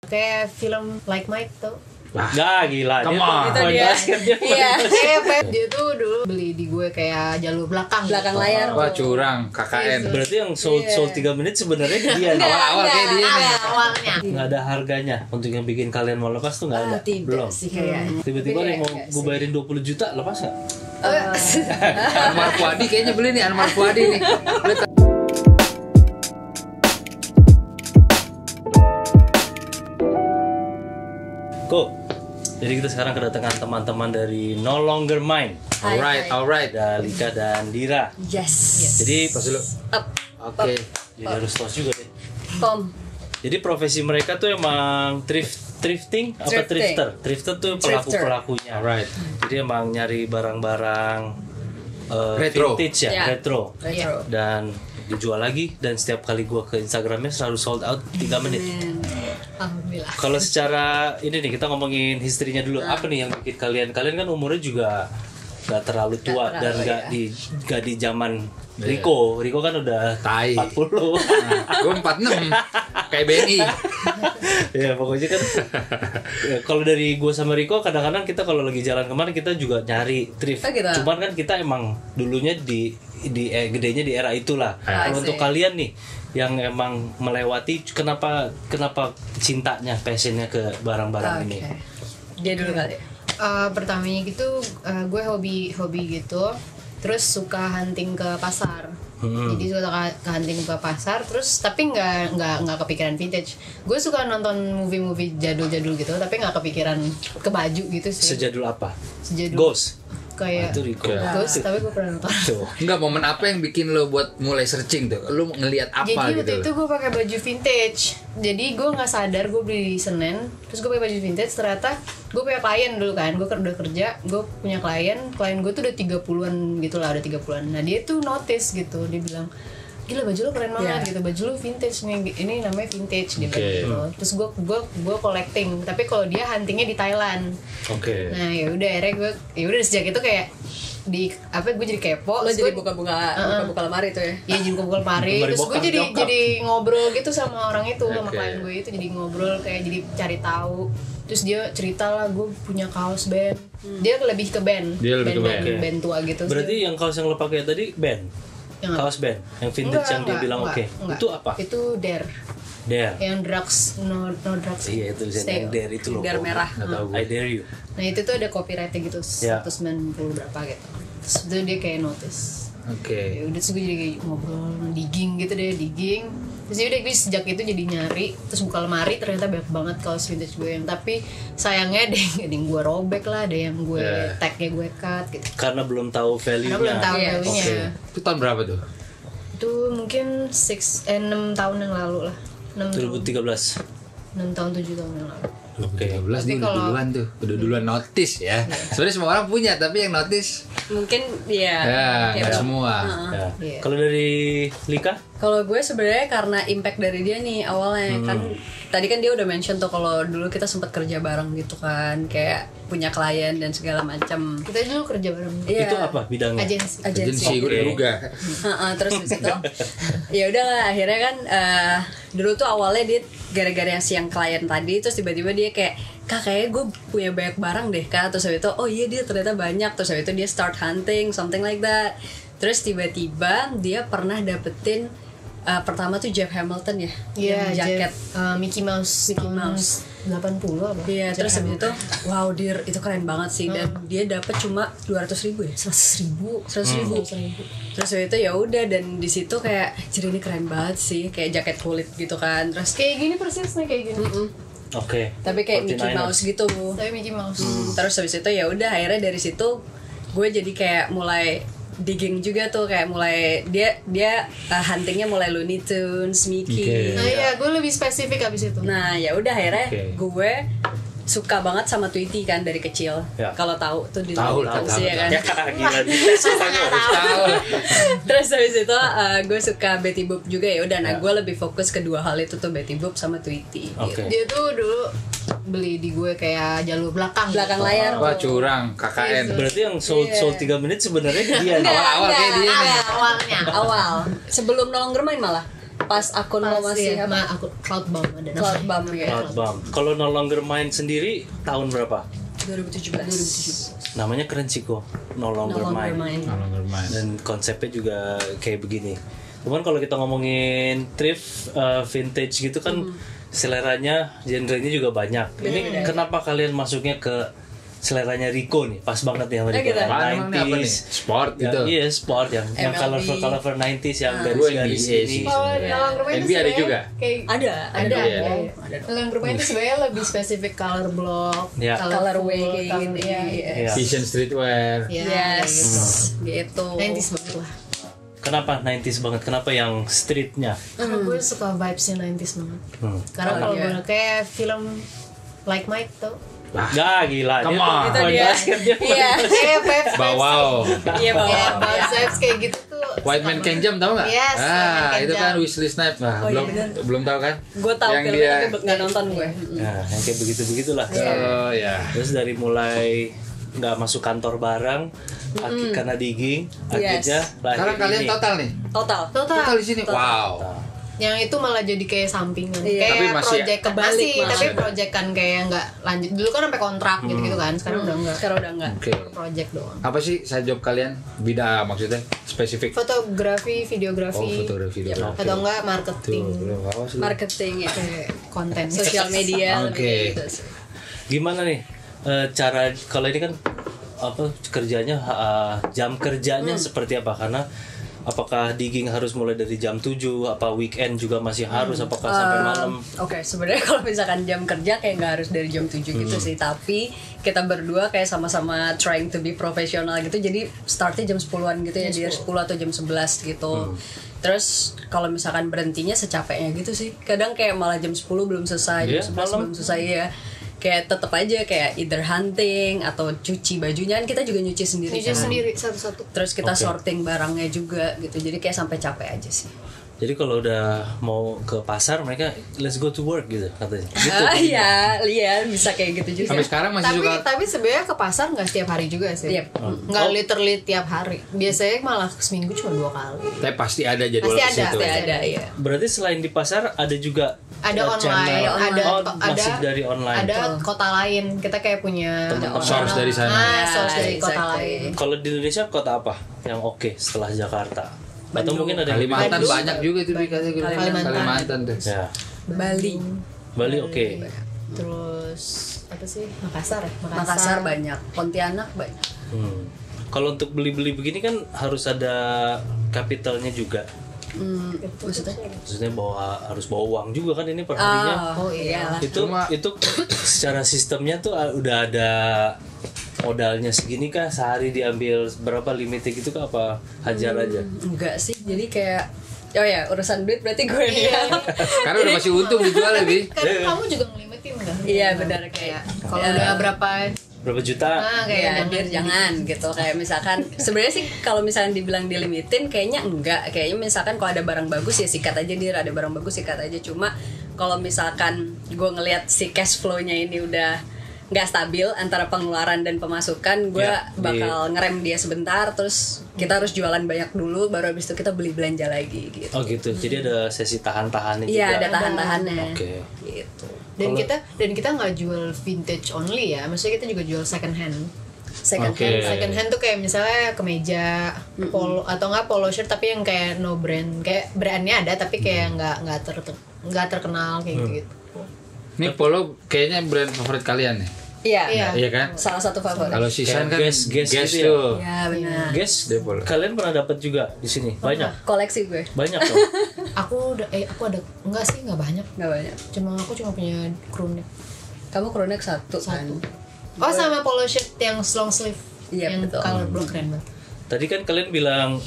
Kayak film Like Mike tuh. Nggak, gila. Come on. Itu dia. Iya. Dia tuh dulu beli di gue kayak jalur belakang Layar. Wah curang, KKN. Berarti yang sold 3 menit sebenarnya dia. Awal-awal kayak dia nih. awalnya. Nggak ada harganya untuk yang bikin kalian mau lepas tuh nggak ada. Tidak Belum. sih kayaknya. Tiba-tiba Tapi yang mau kayak gue bayarin 20 juta lepas nggak? Anwar Fuadi kayaknya beli nih, Anwar Fuadi nih. Kok. Jadi kita sekarang kedatangan teman-teman dari No Longer Mine. Alright. Ada Lika dan Dira. Yes. Jadi Pas dulu. Up. Oke. jadi harus tos juga deh. Tom. Jadi profesi mereka tuh emang thrifting apa Thrifting. Thrifter tuh pelaku-pelakunya. Alright. Jadi emang nyari barang-barang Retro. vintage ya, Ya. retro. Retro. Dan dijual lagi dan setiap kali gua ke Instagramnya selalu sold out 3 menit. Alhamdulillah. Kalau secara ini nih kita ngomongin historinya dulu. Apa nih yang bikin kalian kan umurnya juga gak terlalu tua Nggak dan terlalu, gak di zaman Rico. Rico kan udah Tai. 40. Gue 46 kayak BNI. Ya pokoknya kan ya, kalau dari gue sama Rico kadang-kadang kita kalau lagi jalan kemana kita juga nyari thrift. Oh, gitu. Cuman kan kita emang dulunya di gedenya di era itulah. Kalau untuk kalian nih yang emang melewati kenapa cintanya passionnya ke barang-barang ini? Dia dulu kali. Pertamanya gitu gue hobi gitu, terus suka hunting ke pasar. Jadi suka ke hunting ke pasar, terus tapi nggak kepikiran vintage. Gue suka nonton movie jadul-jadul gitu, tapi nggak kepikiran ke baju gitu sih. Sejadul apa? Sejadul. Ghost. Kayak Itu Rico. Ghost, tapi gue pernah nonton. Tuh. Enggak, momen apa yang bikin lo buat mulai searching tuh? Lo ngelihat apa Jadi waktu gitu? itu gue pakai baju vintage. Jadi gue nggak sadar gue beli di Senen, terus gue pakai baju vintage. Ternyata gue punya klien dulu kan, gue udah kerja, gue punya klien gue tuh udah 30-an gitu lah, udah 30-an. Nah dia tuh notice gitu, dia bilang, gila baju lo keren banget gitu, baju lo vintage nih, ini namanya vintage dia bilang gitu. Terus gue collecting, tapi kalau dia huntingnya di Thailand. Oke. Nah ya udah akhirnya gue sejak itu kayak gue jadi kepo. Lo terus jadi gua- buka lemari tuh ya. ya jadi buka lemari, Lemari terus gue bokap jadi nyokap. jadi ngobrol gitu sama orang itu, sama Oke. klien gue itu, jadi ngobrol kayak jadi cari tahu. Terus dia cerita lah, gue punya kaos band. Dia lebih ke band. Dia lebih ke band. Oke. Band tua gitu. Terus Berarti yang kaos yang lo pakai tadi band? Yang apa? Kaos band, yang vintage yang dia bilang oke. enggak. Itu apa? Itu Dare. Dare. Yang drugs no drugs. Iya itu bisa Stay. yang Dare itu loh. Dare merah. Nggak tahu gue. I dare you. Nah itu tuh ada copyrightnya gitu, Ya. 190 berapa gitu. Terus itu dia kayak notice. Oke. Ya udah, terus gue jadi kayak ngobrol, digging gitu deh, digging. Terus ya udah gue sejak itu jadi nyari, terus buka lemari ternyata banyak banget kaos vintage gue yang, tapi sayangnya ada yang gue robek lah, ada yang gue tagnya gue cut gitu. Karena belum tahu value-nya. Karena belum tahu Iya. value-nya. Oke. Itu tahun berapa tuh? Itu mungkin 6 tahun yang lalu lah. 6 2013. tahun 7 tahun yang lalu. Oke. 13 Tapi nih udah kalau- duluan tuh. Udah duluan notice ya. Sebenarnya semua orang punya, tapi yang notice Mungkin ya kayak nggak semua. Ya. Iya. Kalau dari Lika? Kalau gue sebenarnya karena impact dari dia nih awalnya kan tadi kan dia udah mention tuh kalau dulu kita sempat kerja bareng gitu kan, kayak punya klien dan segala macam. Kita dulu kerja bareng. Iya. Itu apa bidangnya? Agensi. Agensi gue udah Oke. duga. Terus di situ ya udahlah akhirnya kan dulu tuh awalnya dia gara-gara yang klien tadi, terus tiba-tiba dia kayak, kak kayaknya gue punya banyak barang deh kak, terus habis itu oh iya dia ternyata banyak, terus habis itu dia start hunting something like that. Terus tiba-tiba dia pernah dapetin pertama tuh Jeff Hamilton ya, Iya, yang jaket. Mickey Mouse. Mickey Mouse. 80 apa? Iya, terus habis itu wow dir itu keren banget sih, dan dia dapet cuma 200.000 ya, 100.000. 100.000. Terus habis itu ya udah, dan di situ kayak jadi ini keren banget sih, kayak jaket kulit gitu kan, terus Kayak gini persisnya kayak gini. Oke. tapi kayak Mickey 49ers. Mouse gitu. Tapi Mickey Mouse. Terus habis itu ya udah akhirnya dari situ gue jadi kayak mulai digging juga tuh, kayak mulai dia huntingnya mulai Looney Tunes, Mickey. Oke. Nah iya, gue lebih spesifik abis itu. Nah ya udah akhirnya Oke. gue suka banget sama Tweety kan dari kecil. Ya. Kalau tahu tuh di Tahu, Looney Tunes tahu, ya kan. Ya gila dites orangnya. Tahu. Terus habis itu gue suka Betty Boop juga ya udah. Nah gue lebih fokus ke dua hal itu tuh, Betty Boop sama Tweety. Oke. Dia tuh dulu beli di gue kayak jalur belakang. Belakang layar. Wah curang, KKN. Berarti yang sold 3 menit sebenarnya dia. Awal-awal kayak dia nih. Awalnya. Awal sebelum No Longer Mine malah. pas akun lo masih sama apa? aku Cloudbomb ada namanya. Cloudbomb ya. Cloudbomb. Kalau No Longer Mine sendiri tahun berapa? 2017. Namanya keren sih kok, No Longer Mine. Dan konsepnya juga kayak begini. Cuman kalau kita ngomongin thrift, vintage gitu kan seleranya, genrenya juga banyak. Ini kenapa kalian masuknya ke seleranya Rico nih? Pas banget nih sama Rico. Gitu. Emang ini apa nih? Sport gitu. Iya, sport yang MLB. colorful 90s yang Gue garis-garis NBA ini. sih. Kalau dalam rumah itu NBA ada sebenarnya juga? kayak Ada. Ada. dalam rumah itu sebenarnya lebih spesifik color block, Ya. Colorway kayak gini. ya. Iya. Fashion streetwear. Yes. Gitu. Gitu. 90s banget lah. Kenapa 90s banget? Kenapa yang streetnya? Karena gue suka vibesnya 90s banget. Karena Oh, kalau iya. gue kayak film Like Mike tuh. Gak gila. Come on. Itu dia. Iya. Kayak vibes. Wow. Iya, Bang. Ya, vibes kayak gitu tuh. White Man Can Jump tahu nggak? Yes, White Man Can itu kan Jump. Wesley Snipes. Nah, Oh, iya, belum bener. belum tahu kan? Gue tahu Yang filmnya dia- tapi nggak nonton gue. Nah, yang kayak begitu-begitulah. Oh ya. Terus dari mulai nggak masuk kantor bareng, karena digging, akhirnya lahir Sekarang kalian ini. total nih. Total. Total di sini. Wow. Yang itu malah jadi kayak sampingan. Iya. Tapi Kayak masih- project kebalik masih, malah. tapi project kan kayak nggak lanjut. Dulu kan sampai kontrak gitu-gitu kan. Sekarang udah enggak. Sekarang udah enggak. Oke. Project doang. Apa sih side job kalian? Bida maksudnya spesifik. Fotografi, Oh, videografi, fotografi dulu. atau enggak marketing, Tuh, belum awas lu. Marketing ya. kayak konten Sosial media. Oke. lebih gitu sih. Gimana nih cara kalau ini kan apa kerjanya jam kerjanya seperti apa? Karena apakah digging harus mulai dari jam 7, apa weekend juga masih harus, apakah sampai malam? Oke, sebenarnya kalau misalkan jam kerja kayak nggak harus dari jam 7 gitu sih, tapi kita berdua kayak sama-sama trying to be profesional gitu, jadi startnya jam 10-an gitu ya, dari 10 atau jam 11 gitu. Terus kalau misalkan berhentinya secapeknya gitu sih, kadang kayak malah jam 10 belum selesai, jam Iya, 11 malam. belum selesai ya. Kayak tetap aja kayak either hunting atau cuci bajunya, kan kita juga nyuci sendiri Nyuci kan. sendiri satu-satu. Terus kita Oke. sorting barangnya juga gitu, jadi kayak sampai capek aja sih. Jadi kalau udah mau ke pasar mereka let's go to work gitu katanya. Gitu. Iya, bisa kayak gitu juga. Sampai sekarang masih suka. Tapi sebenarnya ke pasar nggak setiap hari juga sih. Yep. Nggak literally tiap hari. Biasanya malah seminggu cuma 2 kali. Tapi pasti ada jadwal Pasti ke ada, situ. pasti ada ya. Berarti selain di pasar ada juga Ada online, channel. ada Oh, masih dari online. Ada kota lain. Kita kayak punya Teman-teman. Source dari sana. Source dari kota Exactly. lain. Kalau di Indonesia kota apa yang oke setelah Jakarta? Atau Bandung. mungkin ada yang lebih Kalimantan bagus? banyak juga itu di Kalimantan tuh. Ya. Bali. Bali oke. Terus apa sih? Makassar ya? Makassar banyak, Pontianak banyak. Kalau untuk beli-beli begini kan harus ada kapitalnya juga. Maksudnya? Maksudnya harus bawa uang juga kan ini perharinya. Oh iya. Itu secara sistemnya tuh udah ada modalnya segini kah, sehari diambil berapa limitnya gitu kah, apa hajar aja? Enggak sih, jadi kayak oh ya urusan duit berarti gue Iya. ya. Karena udah masih untung dijual lebih. Kan kamu juga ngelimitin kan? Iya benar kayak Kalau udah berapa Berapa juta? kayak Kayak jangan gitu, kayak misalkan sebenarnya sih kalau misalkan dibilang dilimitin kayaknya enggak, kayaknya misalkan kalau ada barang bagus ya sikat aja, dia ada barang bagus sikat aja. Cuma kalau misalkan gue ngelihat si cash flow-nya ini udah nggak stabil antara pengeluaran dan pemasukan, gue Ya, bakal ngerem dia sebentar, terus kita harus jualan banyak dulu, baru habis itu kita beli belanja lagi gitu. Oh gitu. Jadi ada sesi tahan-tahannya juga. Iya ada tahan-tahannya. Oke. Gitu. dan kita nggak jual vintage only ya, maksudnya kita juga jual second hand. Second Oke. hand. Second hand tuh kayak misalnya kemeja, polo atau nggak polo shirt tapi yang kayak no brand, kayak brandnya ada tapi kayak nggak terkenal kayak gitu. Ini Polo kayaknya brand favorit kalian nih. Iya. Iya kan? Salah satu favorit. Kalau Sisan kan Kayak Guess Guess gitu ya? tuh. Ya benar. Guys, Dia Polo. kalian pernah dapat juga di sini? Banyak. Koleksi gue Banyak dong. Aku ada enggak sih, nggak banyak. nggak banyak. Aku cuma punya crew neck. Kamu crewneck satu kan? Oh sama polo shirt yang long sleeve. Iya, yang betul. color block keren banget. Tadi kan kalian bilang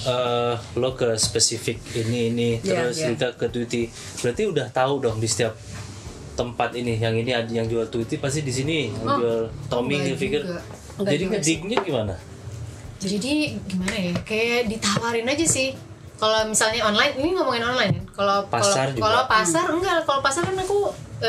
lo ke spesifik ini Iya, terus iya. kita ke Tweety. Berarti udah tahu dong di setiap tempat ini ada yang jual Tweety pasti di sini, yang jual Tommy enggak Hilfiger. juga. Enggak Jadi juga ngedignya gimana? Jadi gimana ya? Kayak ditawarin aja sih. Kalau misalnya online, ini ngomongin online kan. Pasar juga. Kalau pasar enggak. Kalau pasar kan aku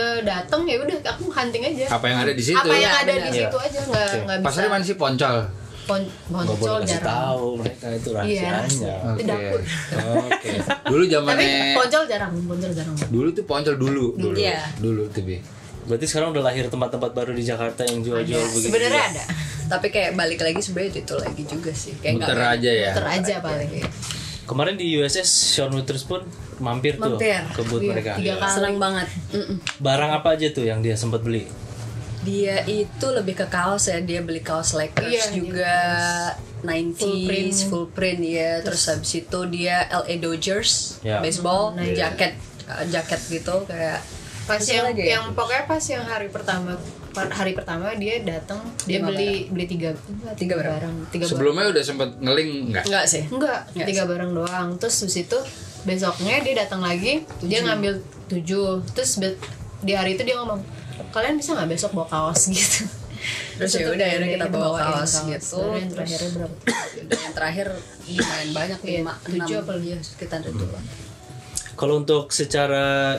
datang ya udah aku hunting aja. Apa yang ada di situ? Apa yang Ya, ada benar. di situ aja nggak bisa. Pasarnya mana sih Poncol? Nggak boleh Poncol kasih jarang. tahu mereka itu Iya, rahasianya. Itu dapur. Oke. Dulu Tapi zamannya poncol jarang. dulu tuh Poncol dulu. Iya. Dulu tuh Bi. Berarti sekarang udah lahir tempat-tempat baru di Jakarta yang jual-jual begitu. Sebenarnya juga. ada. Tapi kayak balik lagi sebenarnya itu lagi juga sih. Kayak Muter nggak- aja ya. Muter aja paling. Kemarin di USS Shawn Waters pun mampir tuh Mampir. ke booth Iya, mereka. 3 kali. Senang banget. Barang apa aja tuh yang dia sempat beli? Dia itu lebih ke kaos ya, dia beli kaos Lakers Iya, juga 90s full print ya. Terus habis itu dia LA Dodgers Ya. baseball jaket gitu kayak Pas Terus yang lagi ya? yang pokoknya pas yang hari pertama dia datang, dia Lima beli tiga berapa? barang, tiga Sebelumnya udah sempet ngeling enggak? enggak sih. Enggak, Enggak 3 barang doang. Terus habis itu besoknya dia datang lagi, dia ngambil 7. Terus di hari itu dia ngomong, "Kalian bisa nggak besok bawa kaos?" gitu. Terus ya udah akhirnya kita bawa bawain kaos gitu. Dan yang Terus terakhirnya berapa? yang terakhir lumayan banyak Iya, 5 7 6 apa lebih? sekitar itu lah. Kalau untuk secara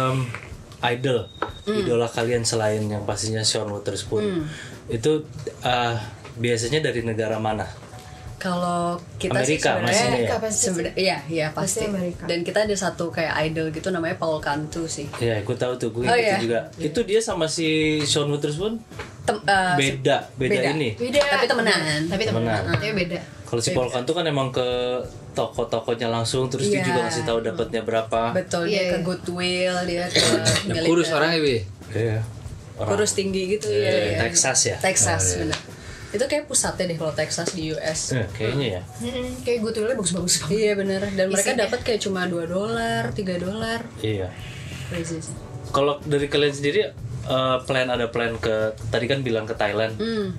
idola kalian selain yang pastinya Shawn Waters pun itu biasanya dari negara mana? Kalau kita Amerika sih maksudnya ya? sebenarnya iya pasti. Pasti Amerika. Dan kita ada satu kayak idol gitu namanya Paul Cantu sih. Ya, aku tahu tuh, gue Oh, ikutin iya. juga. Itu dia sama si Shawn Waters pun beda ini. Beda. Tapi temenan. Temenan. Tapi beda. Kalau si Paul Cantu kan emang ke toko-tokonya langsung, terus dia Iya. juga ngasih tahu dapatnya berapa. Betul, dia Iya, ke iya. Goodwill, dia ke Yang kurus orangnya Bi. Iya. Orang kurus tinggi gitu ya. Texas ya. Texas benar. Itu kayak pusatnya deh kalau Texas di US. Kayaknya ya. Kayak gue tulisnya bagus-bagus banget. Iya bener. Dan mereka Isinya. dapat kayak cuma $2, $3. Iya. Crazy sih. Kalau dari kalian sendiri ada plan ke tadi kan bilang ke Thailand.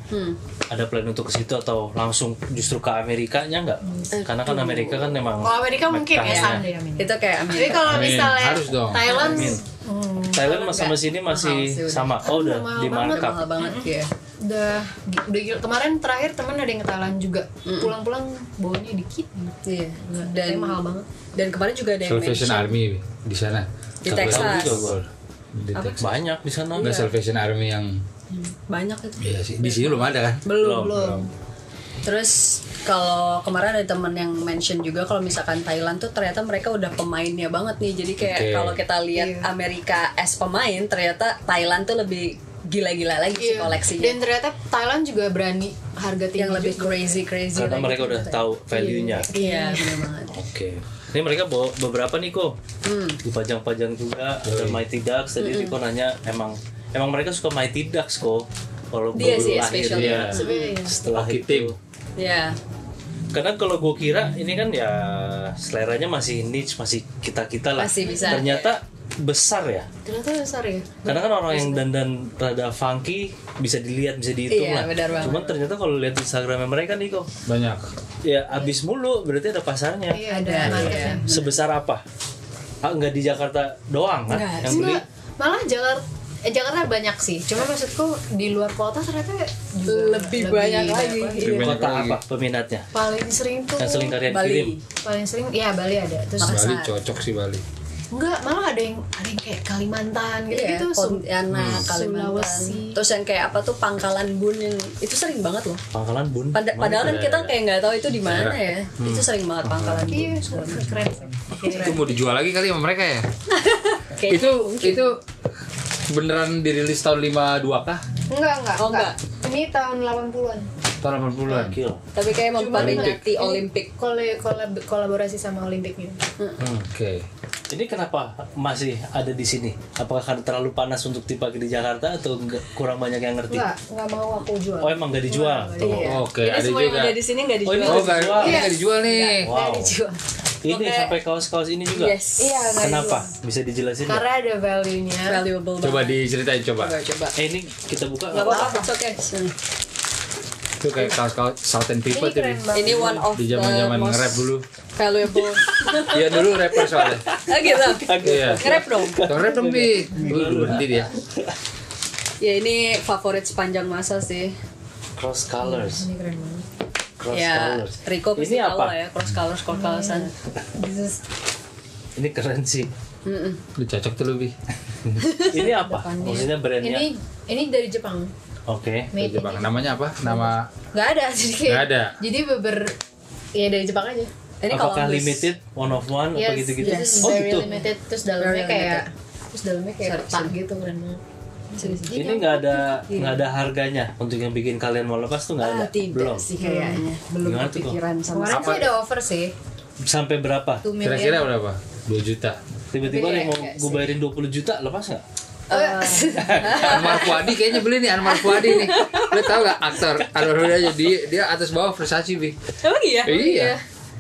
Ada plan untuk ke situ atau langsung justru ke Amerikanya nggak? Karena kan Amerika kan memang Kalau Amerika mungkin ya Mekahnya. sama deh Amerika. Itu kayak Tapi Amerika. kalau Amin. misalnya Harus dong. Thailand, Thailand sama sini masih Mahal sih udah. sama. Oh udah mahal di banget, markup. Mahal banget ya. udah gila. Kemarin terakhir teman ada yang ke Thailand juga. Pulang-pulang bawanya dikit. Iya. Dan Dan mahal banget. Dan kemarin juga ada yang Salvation mention Army Bi, di sana. di Tahu Texas. juga gua. Di Texas. Banyak di sana. Enggak Salvation Army yang Banyak itu. iya sih. Di sini belum ada kan? Belum. Belum. Terus kalau kemarin ada teman yang mention juga kalau misalkan Thailand tuh ternyata mereka udah pemainnya banget nih. Jadi kayak Oke. kalau kita lihat Amerika as pemain, ternyata Thailand tuh lebih gila-gila lagi sih Iya. koleksinya. Dan ternyata Thailand juga berani harga tinggi yang lebih juga. crazy Karena lagi. mereka udah tahu value-nya. Iya, benar banget. Oke. Ini mereka bawa beberapa nih kok. Dipajang-pajang juga. Ada Mighty Ducks. Tadi Riko nanya emang mereka suka Mighty Ducks kok. Kalau Dia baru sih lahir especially. ya. Sebenarnya. Setelah Hockey itu. team. Iya. Karena kalau gue kira ini kan ya seleranya masih niche, masih kita-kita lah. Masih bisa. Ternyata besar ya. Ternyata besar ya. Karena kan orang yang dandan rada funky bisa dilihat, bisa dihitung Iya, lah. benar banget. Cuman ternyata kalau lihat Instagramnya mereka nih kok, Banyak. ya abis mulu, berarti ada pasarnya. Iya, ada Ada, marketnya. iya. Sebesar apa? Nggak di Jakarta doang kan? Nggak, Yang beli. Enggak, malah Jakarta banyak sih. Cuma maksudku di luar kota ternyata juga Lebih banyak lagi. Lebih banyak Kota lagi. apa peminatnya? Paling sering tuh Yang sering kalian Bali. kirim? paling sering ya Bali ada. Terus Bali Makassar. cocok sih Bali. enggak, malah ada yang kayak Kalimantan gitu Iya, gitu. Pontianak, Kalimantan. Sulawesi. Terus yang kayak apa tuh Pangkalan Bun yang itu sering banget loh. Pangkalan Bun. Padahal kan Mana kita ada? kayak nggak tahu itu di mana ya. Itu sering banget Pangkalan Bun. Iya, keren. Itu mau dijual lagi kali sama mereka ya? Kayaknya itu beneran dirilis tahun 52 kah? Enggak. Oh, enggak. Ini tahun 80-an. Tahun 80-an. Gokil. tapi kayak memperingati Olimpik. Kolaborasi sama Olimpik gitu. Oke. Ini kenapa masih ada di sini? Apakah karena terlalu panas untuk dipakai di Jakarta atau kurang banyak yang ngerti? Enggak mau aku jual. Oh emang nggak dijual? Iya. Oke, Ini ada semua yang juga. ada di sini nggak Oh, ini dijual. Oh, nggak dijual. ini nggak dijual nih. Wow. Nggak dijual. Ini Oke. sampai kaos-kaos ini juga? Yes. Iya, nggak Kenapa? Bisa dijelasin nggak? Karena ada value-nya. Valuable Coba banget. diceritain coba. Coba. Ini kita buka Nggak apa-apa, it's okay. Itu kayak kaos-kaos Southern People Ini tuh. keren Bi. banget. Ini one of Di the zaman-zaman most nge-rap dulu. valuable. Iya dulu rapper soalnya. Ah gitu. Iya. Nge-rap dong. Nge-rap dong Bi. Dulu berhenti dia. Ya ini favorit sepanjang masa sih. Cross colors. Ini keren banget. Cross Ya, colors. Rico Ini pasti tahu apa? lah ya cross colorsan. Ini keren sih. Lu cocok tuh lu Bi. Ini apa? Maksudnya brandnya? Ini dari Jepang. Oke. Made in Jepang. Namanya apa? Nama Nggak ada jadi kayak. Nggak ada. Jadi ya dari Jepang aja. Ini Apakah Columbus. limited, one of one, apa gitu-gitu? Yes, Oh very gitu. limited. Terus dalamnya Very kayak retak Sorry. gitu keren banget. Ini nggak ada harganya untuk yang bikin kalian mau lepas tuh nggak ada. Tidak Belum. sih kayaknya. Belum Gimana tuh, kepikiran sama Kemarin sih ada offer sih. Sampai berapa? 2 million. kira-kira berapa? 2 juta. Tiba-tiba Iya, nih mau iya gue bayarin 20 juta lepas nggak? Anwar Fuadi kayaknya beli nih Anwar Fuadi nih. Lo tau gak aktor Anwar Fuadi aja dia atas bawah Versace bi. Emang iya? Iya.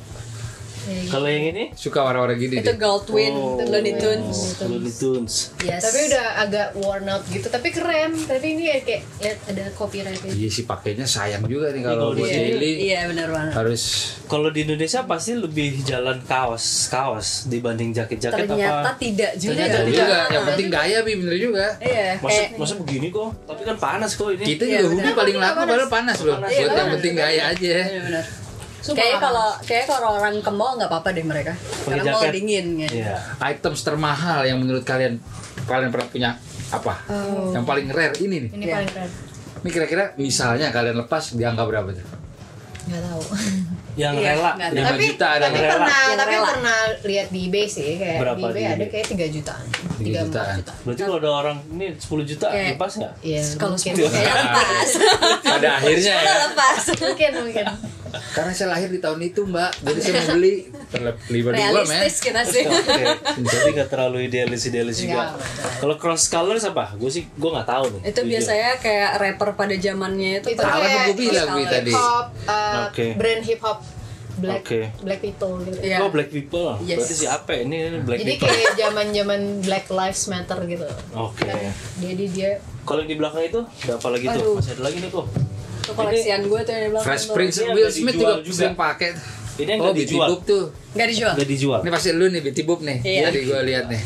Kalau yang ini? Suka warna-warna gini Itu deh. Goldwyn, itu Looney Tunes. Looney Tunes. Yes. Tapi udah agak worn out gitu, tapi keren. Tapi ini ya kayak lihat ada copyrightnya. Iya sih pakainya sayang juga nih kalau Iya, buat iya. daily Iya benar banget. harus. Kalau di Indonesia pasti lebih jalan kaos dibanding jaket-jaket Ternyata apa? tidak juga. Ternyata Bener tidak. juga. Yang penting gaya bi bener juga. Iya, kayak Masa begini kok? Tapi kan panas kok ini. Kita Iya, juga hoodie bener. paling laku padahal panas loh. Panas. Buat Iya, yang panas. penting gaya aja. benar. Sumpah Kayaknya kalau orang ke mall nggak apa-apa deh mereka. Pakai Karena mall jaket. dingin ya. Iya. Items termahal yang menurut kalian pernah punya apa? Yang paling rare ini nih. Ini Iya. paling keren. Ini kira-kira misalnya kalian lepas di angka berapa tuh? Nggak tahu. Yang Iya, rela. nggak 5 tapi juta ada tapi yang rela. pernah Yang rela. lihat di eBay sih kayak Berapa di eBay di ada eBay? kayak 3 jutaan. 3 4 jutaan. juta. Berarti kalau ada orang ini 10 juta Kayak- lepas nggak? Iya, Kalau mungkin. kayaknya lepas. Pada akhirnya ya. lepas. mungkin. Karena saya lahir di tahun itu mbak, jadi saya mau beli terlebih dua men. Realistis kita sih. Oke, jadi nggak terlalu idealis juga. Nggak. Kalau cross colors apa? Gue nggak tahu nih. Itu jujur. biasanya kayak rapper pada zamannya itu. Itu Apa kayak tuh gue bilang Bi Hip tadi? hop, Oke. brand hip hop black Oke. black people gitu. Iya. Oh Black People. Yes. Berarti siapa? Ini Black Jadi People. kayak zaman Black Lives Matter gitu. Oke. Jadi dia Kalau yang di belakang itu ada apa lagi tuh? Aduh. Masih ada lagi nih tuh. Itu koleksian gue tuh yang di belakang. Fresh tuh. Prince Ini Will nggak Smith dijual juga juga. sering pakai. Ini yang Oh nggak Beauty dijual. Book tuh. Nggak dijual. Nggak dijual. Ini pasti lu nih Beauty Book nih. Iya. Jadi gue lihat nih.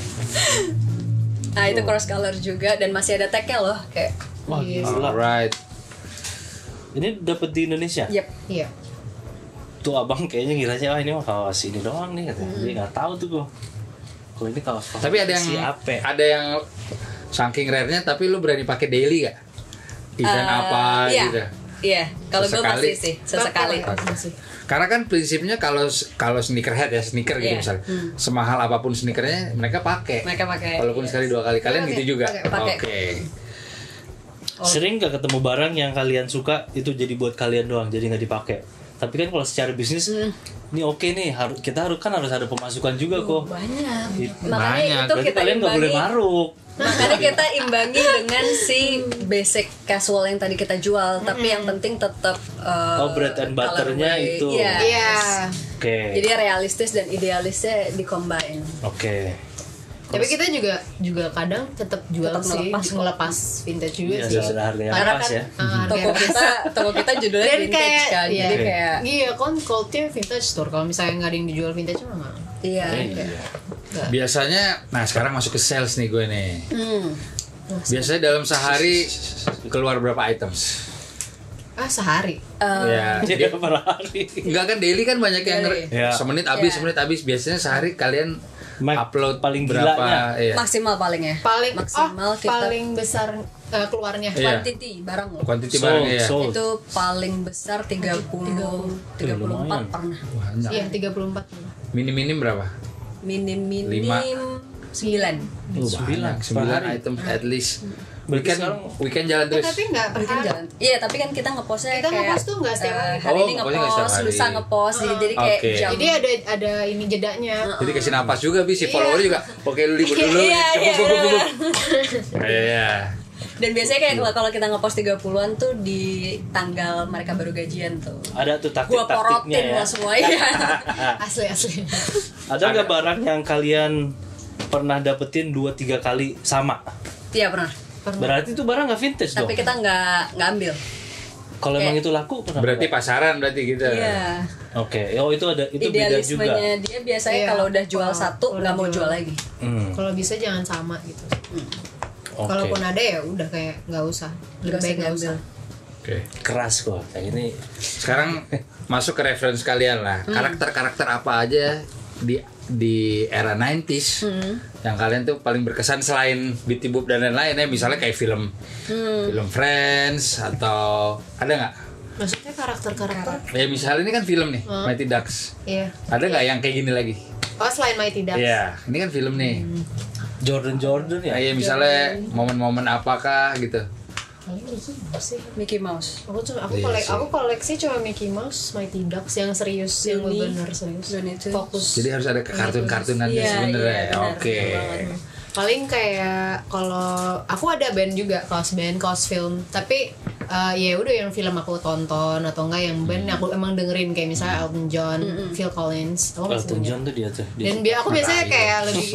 Nah itu cross color juga dan masih ada tagnya loh kayak. Wah, gila. Alright. Ini dapat di Indonesia. Yep. iya. Tuh abang kayaknya ngiranya ini mah kaos ini doang nih katanya. Dia nggak tahu tuh gua. Kalau ini kaos. Tapi ada yang siapa? saking rare-nya tapi lu berani pakai daily gak? Event apa Iya. gitu. Iya, kalau gue Sesekali. masih sih sesekali. Masih. Karena kan prinsipnya kalau sneakerhead ya sneaker gitu Iya. misalnya, semahal apapun sneakernya mereka pakai. Mereka pakai. Walaupun sekali 2 kali kalian Pakai, gitu juga. pakai. Oke. Sering gak ketemu barang yang kalian suka itu jadi buat kalian doang, jadi nggak dipakai. Tapi kan kalau secara bisnis, ini oke nih, kita harus ada pemasukan juga kok. Banyak. Itu. Makanya Banyak. itu Berarti kita kalian nggak boleh imbangi. maruk. Makanya kita imbangi dengan si basic casual yang tadi kita jual, tapi yang penting tetap Oh, bread and butternya colorway. itu. Iya. Iya. Oke. Jadi realistis dan idealisnya dikombin. Oke. Tapi kita juga kadang tetap jual Tetap sih, ngelepas. vintage juga Iya, sih. ada harganya Karena pas kan, ya. Toko kita judulnya Dan vintage kayak, kan. iya. Jadi kayak Iya, kan cultnya vintage store. Kalau misalnya nggak ada yang dijual vintage mah nggak. iya. Biasanya, nah sekarang masuk ke sales nih gue nih. Hmm. Biasanya dalam sehari keluar berapa items? Ah, sehari. Ya. Jadi per hari. Enggak kan daily kan banyak yang Daily. Iya. semenit habis, Iya. semenit habis. Biasanya sehari kalian upload paling berapa? gilanya. Iya. Maksimal paling ya. Paling maksimal kita paling besar keluarnya. Iya. quantity barang loh. Quantity Sold, barang ya. sold. Itu paling besar 34 lumayan. pernah. Banyak. Iya, 34. Minim-minim berapa? Minim-minim Lima. 9. Banyak. 9 items at least. Berarti Weekend jalan terus. Tapi nggak per Weekend hari. jalan. Iya, tapi kan kita ngepostnya Kita kayak ngepost tuh nggak setiap hari. hari Oh, ini ngepostnya nggak setiap ngepost, hari. lusa ngepost, jadi kayak Oke. jam. Jadi ada ini jedanya. Jadi kasih napas juga bi si Iya. follower juga. Oke lu libur dulu. Iya, iya, Buk, buk, buk, buk. iya. Iya. Dan biasanya kayak kalau kita ngepost 30-an tuh di tanggal mereka baru gajian tuh. ada tuh Gua taktik-taktiknya porotin ya. lah semua ya. Asli. Ada nggak barang yang kalian pernah dapetin 2-3 kali sama? Iya pernah. Berarti itu barang nggak vintage dong. Tapi kita nggak ambil. Kalau emang itu laku pernah Berarti nggak? pasaran berarti gitu. Iya. Oke, oh itu ada itu beda juga. Idealismenya dia biasanya Iya. kalau udah jual Kalau satu udah nggak mau jual. jual lagi. Kalau bisa jangan sama gitu. Oke. Kalaupun ada ya udah kayak nggak usah. Lebih baik nggak usah. Oke. Keras kok. Kayak ini Sekarang masuk ke reference kalian lah. Karakter-karakter apa aja di di era 90s yang kalian tuh paling berkesan selain Betty Boop dan lain-lain ya, misalnya kayak film Friends atau ada nggak? Maksudnya karakter-karakter? Ya misalnya ini kan film nih, Mighty Ducks. Iya. Ada nggak yang kayak gini lagi? Oh, selain Mighty Ducks. Iya, ini kan film nih. Jordan ya. Ya misalnya momen-momen apakah gitu. Paling Mickey Mouse sih. Mickey Mouse. Aku koleksi cuma Mickey Mouse, Mighty Ducks yang serius, yang Looney. benar serius. Looney Tunes. Fokus. Jadi harus ada kartun-kartunan Iya, sebenarnya. iya, benar, Oke. benar banget. Paling kayak kalau aku ada band juga, kaos band, kaos film. Tapi ya udah yang film aku tonton atau enggak yang band aku emang dengerin kayak misalnya Elton John, Phil Collins. Aku masih Elton punya. John tuh dia tuh. Dan aku biasanya kayak lebih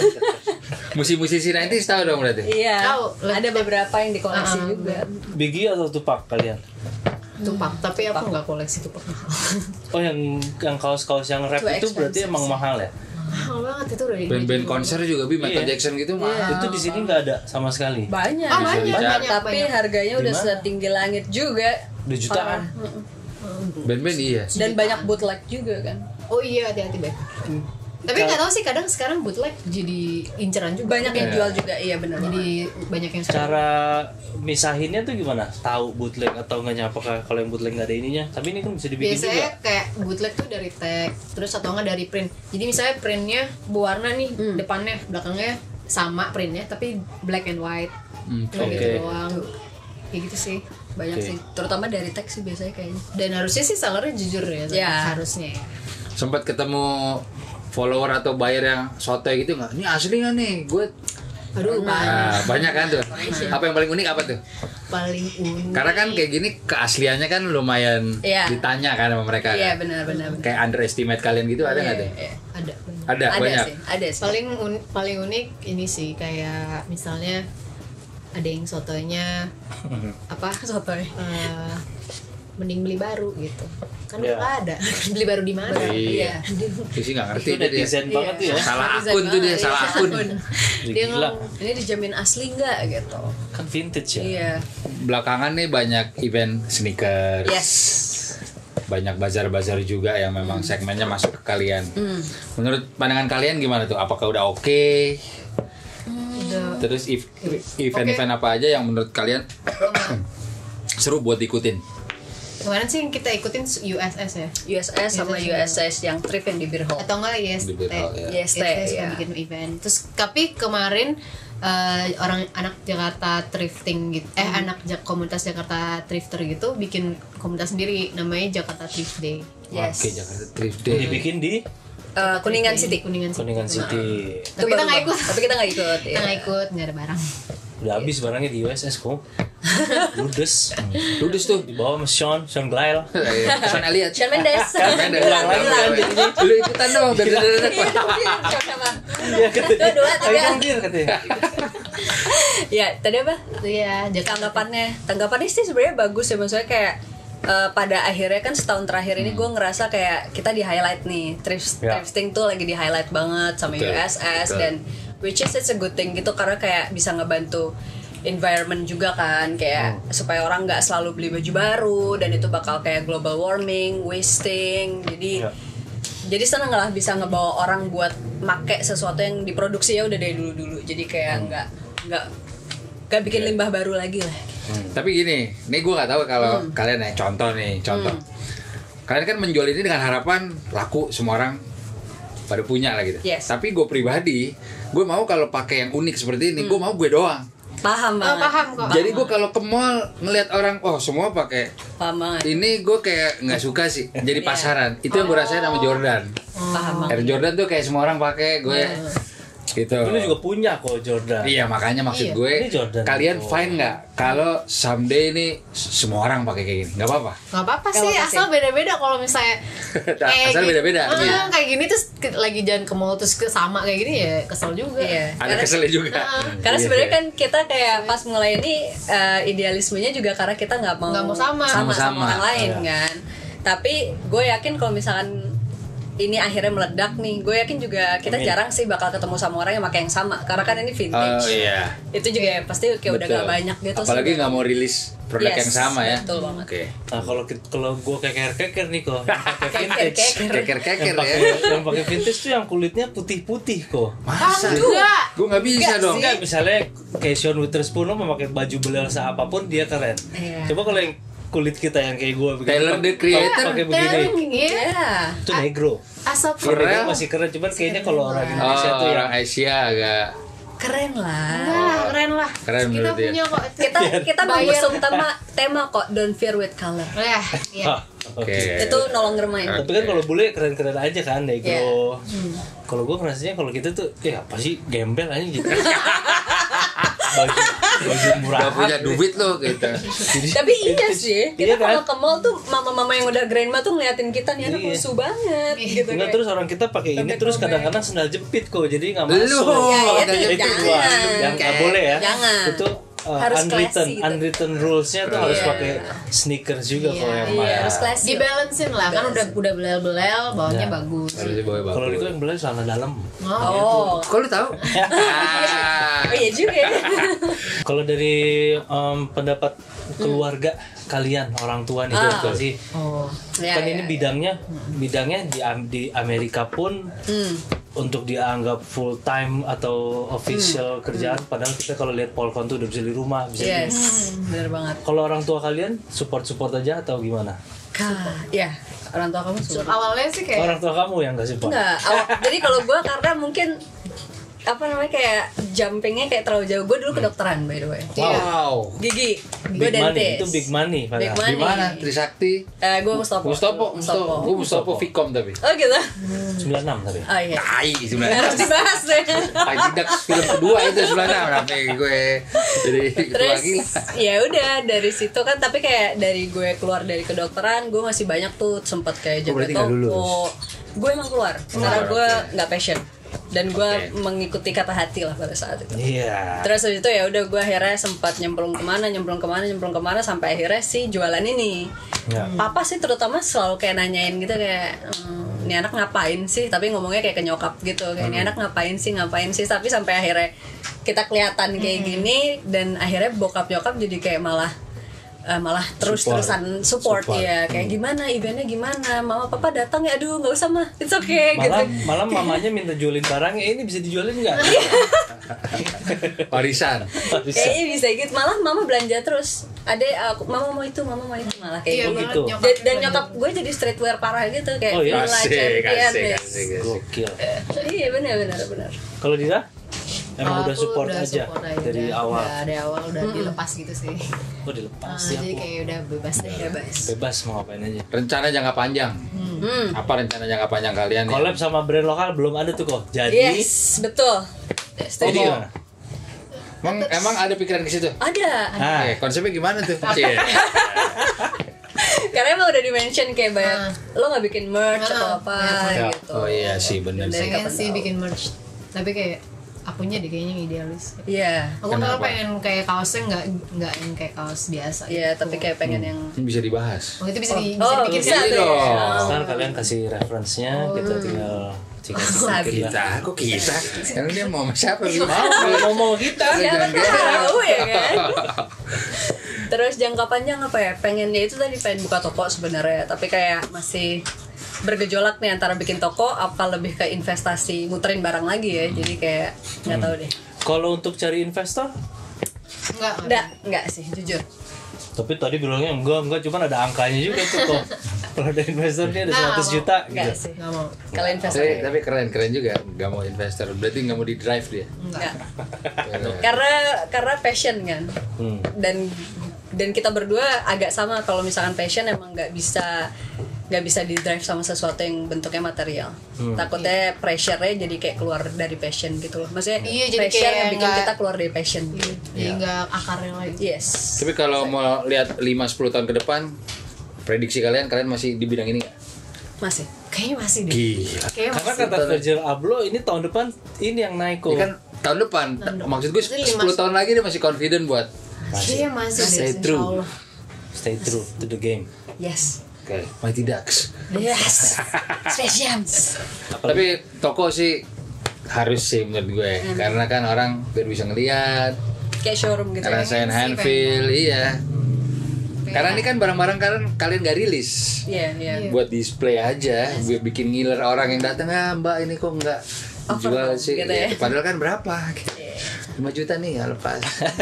Musisi 90s tahu dong berarti. Iya. Tahu. Ada beberapa yang dikoleksi juga. Biggie atau Tupac kalian? Tupac, tapi aku nggak koleksi Tupac. Oh yang kaos-kaos yang rap Too itu berarti expensive emang mahal ya? Mahal banget itu udah. Band-band konser juga Michael Iya. Jackson gitu mahal. Itu di sini nggak ada sama sekali. Banyak. Ah, banyak. Tapi harganya udah Dimana? setinggi langit juga. Udah jutaan. Band-band iya. Dan banyak bootleg juga kan. Oh iya, hati-hati baik. Tapi nggak tahu sih, kadang sekarang bootleg jadi inceran juga. Banyak yang jual juga, iya benar. Jadi banyak yang Cara misahinnya tuh gimana? Tahu bootleg atau enggaknya? Apakah kalau yang bootleg nggak ada ininya? Tapi ini kan bisa dibikin biasanya juga. kayak bootleg tuh dari tag, terus atau enggak dari print. Jadi misalnya printnya berwarna nih, depannya, belakangnya sama printnya, tapi black and white. Cuma Oke. gitu doang. Kayak gitu sih. Banyak Oke. sih. Terutama dari teks sih biasanya kayaknya. Dan harusnya sih sellernya jujur ya, Ya. harusnya ya. Sempat ketemu follower atau buyer yang sotoy gitu nggak? Ini asli nggak nih? Gue Aduh, banyak kan tuh. Apa yang paling unik apa tuh? paling unik. Karena kan kayak gini keasliannya kan lumayan Iya. ditanya kan sama mereka. Iya Kan? benar. Kayak underestimate kalian gitu ada nggak tuh? Iya. Ada. Ada banyak. Ada sih. Paling unik ini sih, kayak misalnya ada yang sotonya apa? Sotoy. Mending beli baru gitu. Kan Iya. nggak ada. Beli baru di mana? Iya. Dia sih nggak ngerti Itu dia. netizen banget tuh ya. Salah Netizen akun tuh dia, banget, salah iya. akun. Dia Gila. ngomong, Ini dijamin asli nggak gitu? Kan vintage ya. Iya. Belakangan nih banyak event sneakers. Yes. Banyak bazar-bazar juga yang memang segmennya masuk ke kalian. Menurut pandangan kalian gimana tuh? Apakah udah oke? udah Terus event-event apa aja yang menurut kalian seru buat diikutin? kemarin sih yang kita ikutin USS ya. USS sama USS yang trip yang di Beer Hall. Atau enggak Di Beer Hall, ya. IST, IST ya. bikin event. Terus tapi kemarin orang anak Jakarta thrifting gitu, komunitas Jakarta thrifter gitu bikin komunitas sendiri namanya Jakarta Thrift Day. Yes. Oke, Jakarta Thrift Yang Day. dibikin di Kuningan City. Kuningan City. Tapi kita nggak ikut. Tapi kita nggak ikut. Kita nggak ikut, nggak ada barang. Udah habis barangnya di USS kok. Ludes. Ludes tuh. Di bawah sama Sean Glyle. Sean Elliott. Shawn Mendes. Shawn Mendes. Bilang, Lagi bilang. kan jadinya. Lu ikutan dong biar deg-degan. Siapa? Iya katanya. Dua, tiga. Ayo dia katanya. Ya, tadi apa? Iya, Tanggapannya sih sebenarnya bagus ya, maksudnya kayak pada akhirnya kan setahun terakhir ini gue ngerasa kayak kita di highlight nih Ya. thrifting tuh lagi di highlight banget sama Betul, USS betul. dan which is it's a good thing gitu karena kayak bisa ngebantu environment juga kan kayak supaya orang nggak selalu beli baju baru dan itu bakal kayak global warming, wasting Ya. jadi seneng lah bisa ngebawa orang buat make sesuatu yang diproduksi ya udah dari dulu jadi kayak nggak bikin limbah baru lagi lah. Tapi gini, nih gue nggak tahu kalau kalian ya contoh. Kalian kan menjual ini dengan harapan laku semua orang pada punya lah gitu. Yes. Tapi gue pribadi, gue mau kalau pakai yang unik seperti ini, gue mau gue doang. Paham banget. paham kok. Jadi gue kalau ke mall ngelihat orang, oh semua pakai Paham banget. ini, gue kayak nggak suka sih. Jadi pasaran. Itu yang gue rasain sama Jordan. Paham banget. Air Jordan tuh kayak semua orang pakai, gue gitu. Lu juga punya kok Jordan. Iya makanya maksud Iya. gue Ini Jordan. kalian fine nggak kalau someday ini semua orang pakai kayak gini, nggak apa-apa. Nggak apa-apa Nggak sih, apa-apa asal sih. beda-beda kalau misalnya Asal beda-beda. Iya. Kayak gini terus lagi jalan ke mall terus sama kayak gini ya kesel juga. Iya. Ada keselnya juga. Karena Iya, sebenarnya iya. kan kita kayak pas mulai ini idealismenya juga karena kita nggak mau Nggak mau sama. sama Sama-sama. orang lain kan. Tapi gue yakin kalau misalkan ini akhirnya meledak nih, gue yakin juga kita jarang sih bakal ketemu sama orang yang pakai yang sama, karena kan ini vintage. Itu juga pasti kayak udah gak banyak gitu. Apalagi nggak mau rilis produk yang sama ya. Betul banget. Nah kalau gue keker nih kok, pakai vintage, keker ya. Yang pakai vintage tuh yang kulitnya putih-putih kok. Masa? Gue nggak bisa dong. Enggak, misalnya kayak Sean Witherspoon memakai baju belelsa apapun dia keren. Coba kalau yang kulit kita yang kayak gue begini, Tyler the Creator pakai begini, itu negro. Asap Negro masih keren, cuman kayaknya kalau orang Indonesia tuh orang Asia agak keren lah. Nah, keren lah. Keren Kita menurut dia. punya kok. Kita mengusung tema kok, don't fear with color. Iya. Oke. Itu no longer mine. Tapi kan kalau bule keren-keren aja kan negro. Kalau gue ngerasanya kalau kita tuh apa sih gembel aja gitu. baju murah. Gak punya duit lo gitu. Tapi iya sih, kita kan? kalau ke mall tuh mama-mama yang udah grandma tuh ngeliatin kita nih anak lusuh banget gitu. Enggak, terus orang kita pakai ini terus kadang-kadang sendal jepit kok, jadi nggak Lu, masuk. itu Itu gua yang nggak boleh ya. Jangan. Itu Harus classy gitu. unwritten rules-nya tuh harus pakai sneakers juga kalau yang Iya, harus classy. Dibalancein lah, kan udah belel-belel, bawahnya bagus. Harusnya bawa kalau itu yang belai celana dalam. Oh, Kok lu tahu? iya juga ya. Kalau dari pendapat keluarga kalian, orang tua nih apa sih? Ya, Kan ini bidangnya di Amerika pun untuk dianggap full time atau official kerjaan, padahal kita kalau lihat Polkon tuh udah bisa di rumah, bisa di. Bener banget. Kalau orang tua kalian support aja atau gimana? Ya, orang tua kamu support. Awalnya sih kayak Orang tua kamu yang nggak support? Enggak, jadi kalau gue karena mungkin apa namanya kayak jumpingnya kayak terlalu jauh. Gue dulu kedokteran by the way. Wow. Gigi, gue Big money, dentist. itu big money. Big padahal. money. Di mana? Trisakti. Gue Mustopo. Gue Mustopo Vicom tapi. Oh gitu. 96 tapi. Oh iya. Tai sebenarnya. Harus dibahas deh. Tidak film kedua itu sebenarnya sampai gue jadi Terus lagi lah. ya udah dari situ kan, tapi kayak dari gue keluar dari kedokteran, gue masih banyak tuh sempat kayak jaga berarti nggak lulus? toko. Gue emang keluar karena gue nggak passion dan gue mengikuti kata hati lah pada saat itu. Iya. Terus habis itu ya udah gue akhirnya sempat nyemplung kemana sampai akhirnya sih jualan ini. Ya. Papa sih terutama selalu kayak nanyain gitu kayak ini anak ngapain sih, tapi ngomongnya kayak ke nyokap gitu kayak ini anak ngapain sih, tapi sampai akhirnya kita kelihatan kayak gini dan akhirnya bokap nyokap jadi kayak malah terus-terusan support ya kayak gimana eventnya, gimana mama papa datang ya, aduh nggak usah mah, it's okay Malam mamanya minta jualin barangnya, ini bisa dijualin nggak? Warisan. kayaknya bisa gitu, malah mama belanja terus, mama mau itu malah kayak gitu. Dan nyokap gue jadi streetwear parah gitu kayak Asik. Gokil. Iya benar. Kalau Dira? Emang udah aku support aja dari awal. Dari awal udah dilepas gitu sih. Oh dilepas ya. Jadi kayak udah bebas deh. Bebas mau ngapain aja. Rencana jangka panjang. Apa rencana jangka panjang kalian? Collab sama brand lokal belum ada tuh kok. Jadi Yes, betul. jadi gimana? Emang ada pikiran ke situ? Ada. Oke, konsepnya gimana tuh? Cie. Karena emang udah di-mention kayak banyak lo nggak bikin merch atau apa gitu. Oh iya sih benar sih. Pengen sih bikin merch. Tapi kayak akunya deh kayaknya yang idealis. Iya. Aku malah pengen kayak kaosnya nggak yang kayak kaos biasa. Iya, tapi kayak pengen yang Ini bisa dibahas. Oh itu bisa dibikin bisa satu tuh ya. ya. Sekarang kalian kasih referensinya, kita tinggal cek Kita. Sekarang dia mau sama siapa? Mau kita. Siapa tahu ya kan. Terus jangka panjang apa ya? Pengen ya itu tadi pengen buka toko sebenarnya, tapi kayak masih bergejolak nih antara bikin toko apa lebih ke investasi muterin barang lagi ya. Jadi kayak nggak tahu deh. Kalau untuk cari investor? Enggak sih jujur. Tapi tadi bilangnya enggak, cuman ada angkanya juga tuh kok. Kalau ada investor dia ada 100 juta Enggak gitu. sih. Nggak mau. Kalau investor Tapi keren juga. Gak mau investor. Berarti gak mau di drive dia. enggak. Karena passion kan. Dan kita berdua agak sama, kalau misalkan passion emang nggak bisa di drive sama sesuatu yang bentuknya material. Takutnya pressure-nya jadi kayak keluar dari passion gitu loh. Maksudnya Jadi pressure kayak yang bikin nggak- kita keluar dari passion. Jadi nggak akarnya lagi. Yes. Tapi kalau mau lihat 5-10 tahun ke depan, prediksi kalian masih di bidang ini gak? Masih. Kayaknya masih deh. Gila. Kayaknya Karena masih. kata Virgil Abloh ini tahun depan ini yang naik kok. Ini kan tahun depan. Maksud gue 10 tahun lagi dia masih confident buat Kayaknya masih deh. Stay insya true. Allah. Stay true to the game. Yes. Oke, Mighty Ducks. Yes. Space Jams. Tapi toko sih harus sih menurut gue, karena kan orang biar bisa ngeliat, Kayak showroom gitu. ngerasain hand feel, iya. Karena ini kan barang-barang kalian gak rilis. Iya. Buat display aja, biar bikin ngiler orang yang datang, mbak ini kok nggak dijual sih, gitu ya. padahal kan berapa? 5 juta nih ya lepas.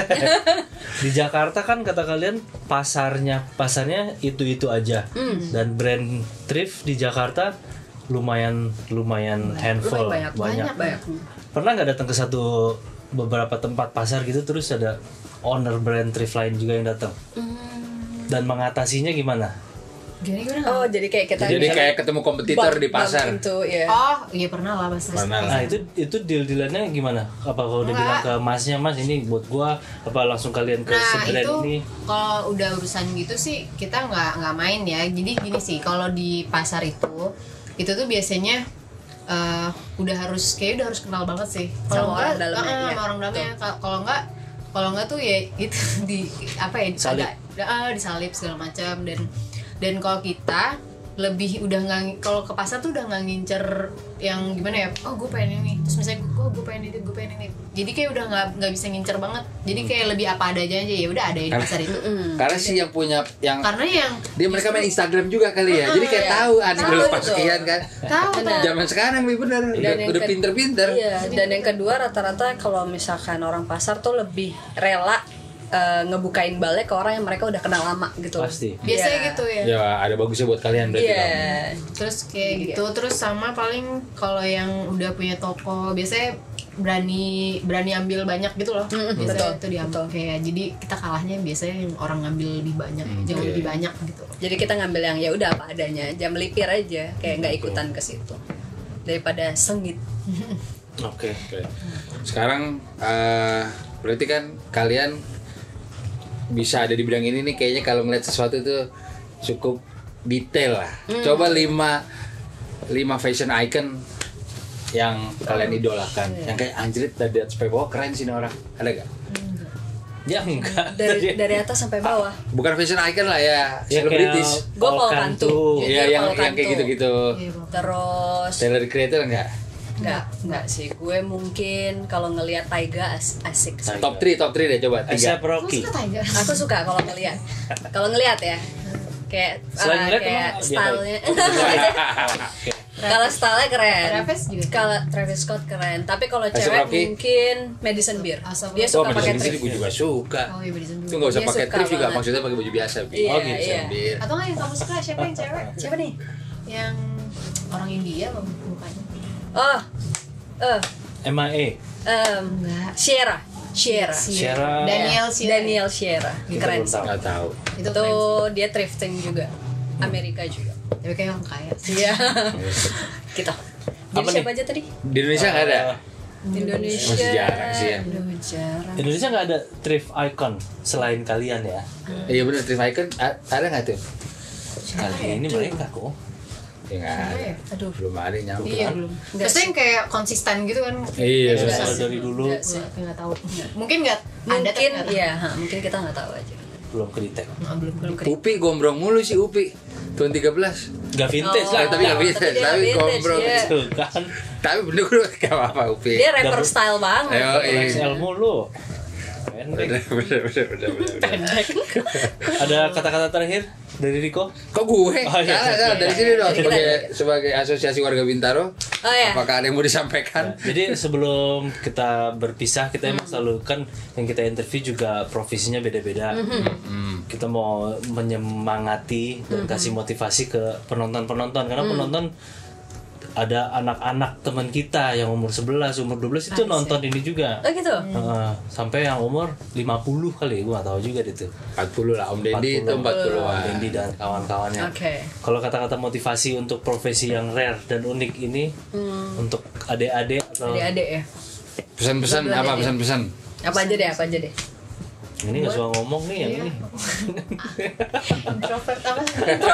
Di Jakarta kan kata kalian pasarnya itu aja. Dan brand thrift di Jakarta lumayan handful, banyak. Pernah nggak datang ke beberapa tempat pasar gitu terus ada owner brand thrift lain juga yang datang? Dan mengatasinya gimana? Oh, jadi kayak kita Kayak ketemu kompetitor di pasar. Oh, iya pernah lah pasti. Nah, itu deal-dealannya gimana? Apa kalau udah bilang ke masnya, Mas ini buat gua, apa langsung kalian ke brand itu, ini? Kalau udah urusan gitu sih kita nggak main ya. Jadi gini sih, kalau di pasar itu tuh biasanya udah harus kenal banget sih. Kalau Sama orang nggak, dalamnya, sama orang dalamnya. Kalau nggak tuh ya itu di apa ya? Salib. Disalip segala macam. Dan kalau kita lebih udah nggak, kalau ke pasar tuh udah nggak ngincer yang gimana ya, oh gue pengen ini, terus misalnya gue pengen ini, jadi kayak udah nggak bisa ngincer banget, jadi kayak lebih apa adanya aja, ya udah ada di pasar itu. Karena sih yang punya Karena yang mereka main Instagram juga kali ya, jadi kayak tahu Tahu pas gitu. sekian kan. tahu Zaman sekarang bener udah pinter-pinter. Iya, dan yang kedua rata-rata kalau misalkan orang pasar tuh lebih rela ngebukain balai ke orang yang mereka udah kenal lama gitu. Pasti. biasanya gitu ya. Ya ada bagusnya buat kalian berarti. Iya. Terus kayak gitu, terus sama paling kalau yang udah punya toko biasanya berani ambil banyak gitu loh. Biasanya itu diambil kayak, jadi kita kalahnya biasanya yang orang ngambil lebih banyak, jauh lebih banyak gitu. Jadi kita ngambil yang ya udah apa adanya, jangan melipir aja, kayak nggak ikutan ke situ. Daripada sengit. Oke. Sekarang berarti kan kalian bisa ada di bidang ini nih, kayaknya kalau ngeliat sesuatu itu cukup detail lah. Coba 5 fashion icon yang kalian idolakan, yang kayak anjrit dari atas sampai bawah keren sih nih orang. Ada gak? Ya enggak. Dari atas sampai bawah. Bukan fashion icon lah ya, Ya selebritis. Gue Paul Kantu. Iya, yang Paul kayak Kantu. gitu-gitu. Terus Taylor Creator enggak? Enggak sih. Gue mungkin kalau ngelihat Taiga asik sih. Top 3 deh coba 3. Asap Rocky. Aku suka kalau ngelihat. Ya. Kayak Selain ngeliat kayak emang stylenya. Oke. Kalau stylenya keren. Travis juga. Kalau Travis Scott keren. Tapi kalau Asap cewek Rocky. mungkin Madison Beer. Asap Dia Rocky. suka pakai Madison thrift. Beer gue juga suka. Oh iya, Madison Itu nggak usah Dia pakai suka thrift juga, banget. maksudnya pakai baju biasa. Iya, Oh gitu, iya. Beer. Atau nggak yang kamu suka, siapa yang cewek? Siapa nih? Yang orang India apa mukanya? Oh. MIA. Sierra. Daniel Sierra. Keren. belum tahu. Nggak tahu. Itu Itu keren dia thrifting juga. Amerika juga. sih. Tapi kayak orang kaya. Iya. Kita. Jadi Apa siapa aja tadi? Di Indonesia nggak ada. Indonesia. Masih jarang sih ya. Jarang. Indonesia nggak ada thrift icon selain kalian ya. Iya bener, thrift icon ada nggak tuh? Kali ini mereka kok. Ya nggak ada. ya? Aduh. Belum ada yang nyampe. Iya belum. Maksudnya yang kayak konsisten gitu kan? Iya, Yang bener. dari dulu Nggak tahu. Mungkin nggak ada tapi Mungkin nggak tahu. ya, mungkin kita nggak tahu aja. belum kedetek. Belum Upi gombrong mulu sih Upi. Tahun 13. Gak vintage Oh, lah. Tapi nggak bisa, tapi dia tapi vintage, gombrong. iya. Itu kan. Tapi bener gue gak apa-apa Upi. Dia rapper style banget. Ayo, XL mulu. Pendek. Bener. Ada kata-kata terakhir dari Riko? Kok gue? Oh, iya. Jangan, dari sini dong Kita. sebagai asosiasi warga Bintaro. Oh ya. Apakah ada yang mau disampaikan? Jadi sebelum kita berpisah, kita emang selalu kan yang kita interview juga profesinya beda-beda. Kita mau menyemangati dan kasih motivasi ke penonton-penonton karena penonton ada anak-anak teman kita yang umur 11, umur 12 itu nonton ini juga. Oh gitu. Sampai yang umur 50 kali, gua gak tahu juga itu. 40 lah, Om Dendi itu 40-an. Dendi dan kawan-kawannya. Oke. Kalau kata-kata motivasi untuk profesi yang rare dan unik ini untuk adik-adik atau Adik-adik ya. Pesan-pesan apa pesan-pesan? Apa aja deh. ini nggak suka ngomong nih yang ini. Introvert apa?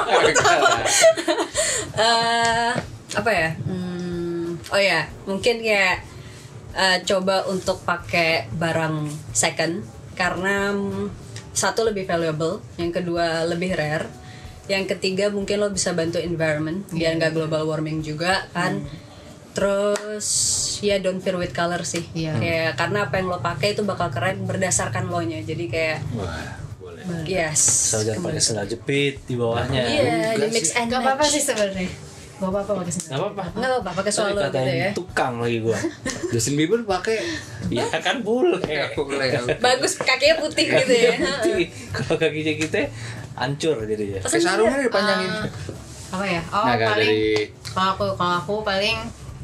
Apa ya? Oh ya, mungkin kayak coba untuk pakai barang second karena satu lebih valuable, yang kedua lebih rare, Yang ketiga mungkin lo bisa bantu environment biar nggak global warming juga kan. Terus ya don't fear with color sih. Kayak karena apa yang lo pakai itu bakal keren berdasarkan lo nya. Jadi kayak Wah, boleh. yes. Asal jangan pakai sandal jepit di bawahnya. Iya, di mix and Gak apa-apa match. sih sebenarnya. Gak apa-apa pakai sendal. Gak apa-apa. Nggak apa-apa pakai Tadi swallow gitu katain ya. tukang lagi gua. Justin Bieber pakai Ya kan bule. boleh. Bagus kakinya putih gitu ya. Kalau kakinya kita hancur jadinya. Pakai sarungnya dipanjangin. Apa ya? Oh, Nah, kalau paling dari- kalau aku paling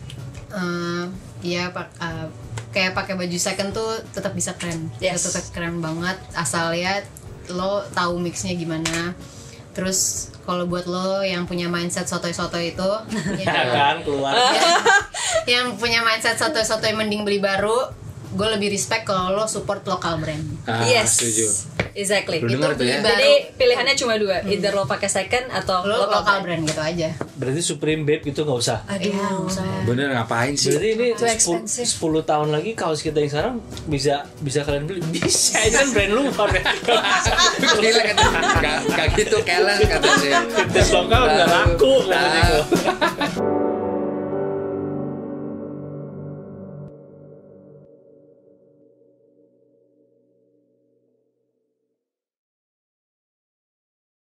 ya kayak pakai baju second tuh tetap bisa keren. Yes. Tetap keren banget asal ya lo tahu mixnya gimana. Terus kalau buat lo yang punya mindset sotoy-sotoy itu Ya kan keluar. yang punya mindset sotoy-sotoy mending beli baru, gue lebih respect kalau lo support lokal brand. Yes. Setuju. Exactly. Lu denger tuh ya. Jadi pilihannya cuma dua, either lo pakai second atau Lo lokal brand. brand gitu aja. Berarti Supreme Babe gitu nggak usah. Aduh, Bener ngapain sih? Berarti ini Too expensive. 10 tahun lagi kaos kita yang sekarang bisa kalian beli. Bisa, ini kan brand luar ya. Gila kata, gak gitu Kellen katanya. Vintage lokal nggak laku katanya.